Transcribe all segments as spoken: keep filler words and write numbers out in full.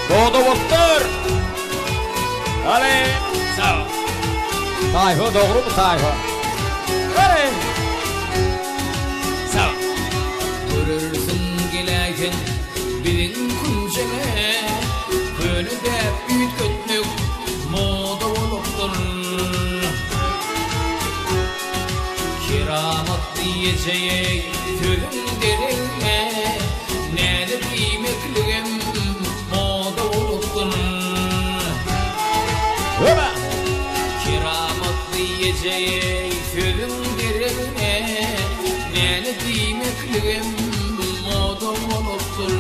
Doğdu buldur. Hadi. Sağ ol. Tayfa doğru mu Tayfa? Hadi. Sağ ol. Görürsün geleken bilin kuncene, könüde büyük kötülük moda olupdur. Kiramat diyeceği tülün derine, ne de bilmekliğim moda olupdur. Kiramat diyeceği tülün derine, ne de bilmekliğim moda olupdur.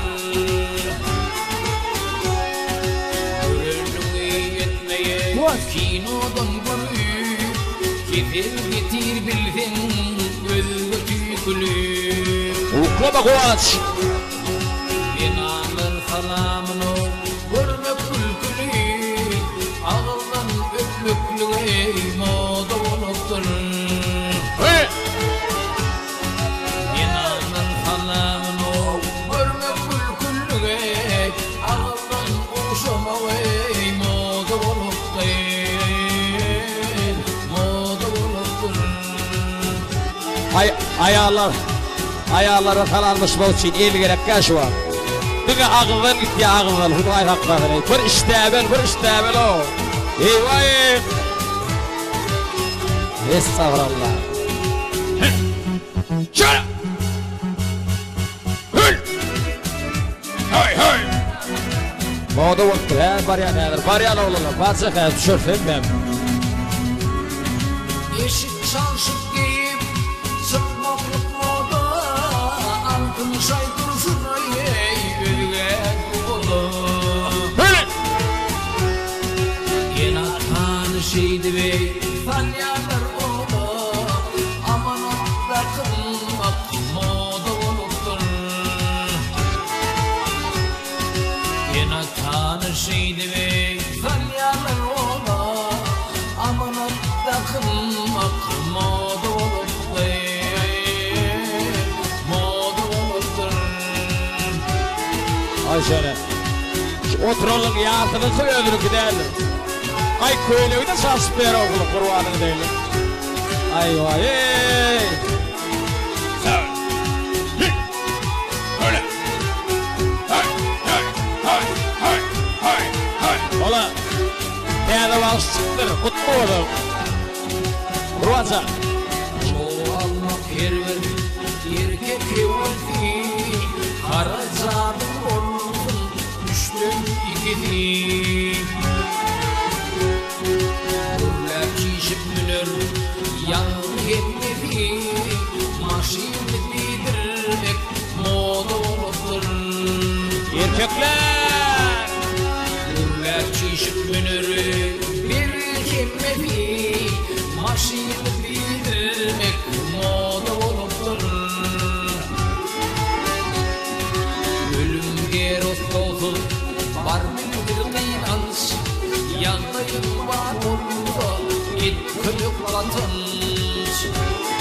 Görünüğü yetmeye kinodan görüp, kefir getir bildin gözü tüykülüp. Ukla bak uğaç. Binamın salamını görmek külkülü, ağıldan öpmüklüğü moda olupdur. Binamın salamını görmek külkülü, ağıldan uşamağı moda olupdur. Moda olupdur. Ay, ayağlar. Ayağlara talanmış bu için el gerek kaç var. Bugün ağızdan gitti ağızdan. Hudayı hakla vereyim. Bir iştebel, bir iştebel o. Eyvah. Estağfurullah. Şöyle. Hül. Hay hay. Moda vakti ha. Barya nedir? Barya ne olur? Batsa kaya düşürsün ben. Yeşil çarşık giyip çıkmaklık moda, altın çay dursun ey ölügen kodu. Yine atan şeydi ve falyalar ola, amanat kılmak moda olupdur. Yine atan şeydi ve falyalar ola, amanat kılmak moda olupdur. Moda olupdur. Ay şöyle. Şu oturalım yağsını koy öldürü giderler. Ay köylüğü de sarsıp ver oğlum kurbanı değil. Ay vay ey. Sağ ol. Öyle. Hay hay hay hay hay hay. Ola. Nerede var çıktır kutlu oğlum. Kurbansa. Çoğu almak yer ver, erkek evveldi, Karacadım olsun, düştüm ikidi. Burlar kişip münür, yanı yetmedi, maşini bildirmek moda olupdur. Erkekler. Burlar kişip münür, bir kemmedi, maşini bildirmek moda olupdur. Ölümge rostolsun, var bir kıynans, yanlayın var olda, git kıyıklatınç.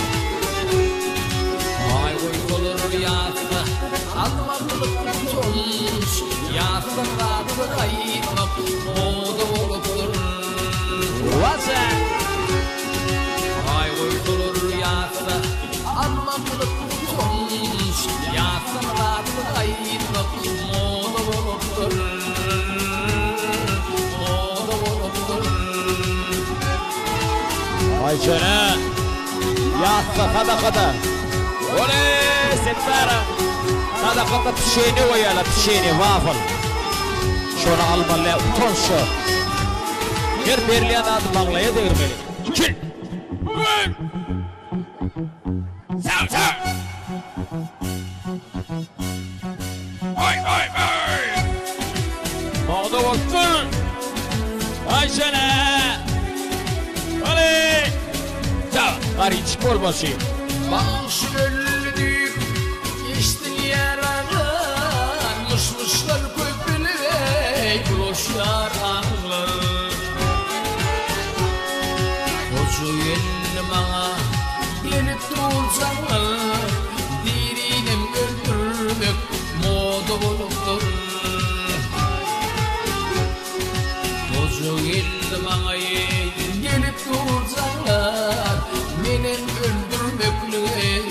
Ay uykulur yatsa, almadılık tutunç, yatsa rahatı kayıtmak moda olupdur. Kurbansa. Ay uykulur yatsa, almadılık tutunç, yatsa rahatı kayıtmak moda olupdur. Moda olupdur. Ay şöyle. Yatsa sadakada. Oley setara. Sadakada pişeni koyala pişeni waffle. Şunu almalı utan şu. Bir berliyan adı bağlaya değirmeli. Çil. Sağ sağ. Ay ay ay. Moda vakti. Ay şöyle. Oley. Sağ. Hariç bol başı. Bağış öldük, geçtin yaralar, mışmışlar köpüley, boşlar ağlar. Koçu yenli bana, gelip duracaklar, dirinem öldürmek moda olupdur. Koca geldi bana gelip duracaklar, menen öldürmekle